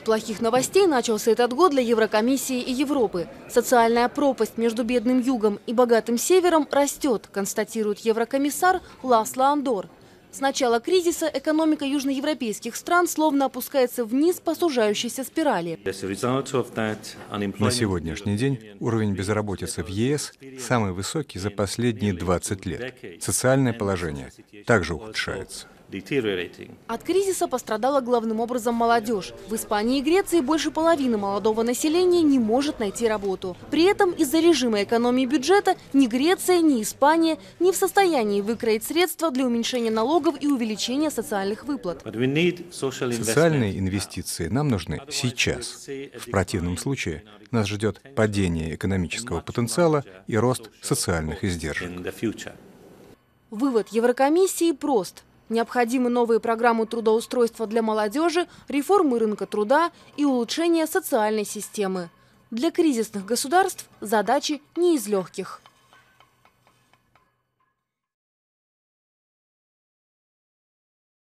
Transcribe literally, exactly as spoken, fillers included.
плохих новостей начался этот год для Еврокомиссии и Европы. Социальная пропасть между бедным югом и богатым севером растет, констатирует еврокомиссар Ласло Андор. С начала кризиса экономика южноевропейских стран словно опускается вниз по сужающейся спирали. На сегодняшний день уровень безработицы в ЕС самый высокий за последние двадцать лет. Социальное положение также ухудшается. От кризиса пострадала главным образом молодежь. В Испании и Греции больше половины молодого населения не может найти работу. При этом из-за режима экономии бюджета ни Греция, ни Испания не в состоянии выкроить средства для уменьшения налогов и увеличения социальных выплат. Социальные инвестиции нам нужны сейчас. В противном случае нас ждет падение экономического потенциала и рост социальных издержек. Вывод Еврокомиссии прост. Необходимы новые программы трудоустройства для молодежи, реформы рынка труда и улучшение социальной системы. Для кризисных государств задачи не из легких.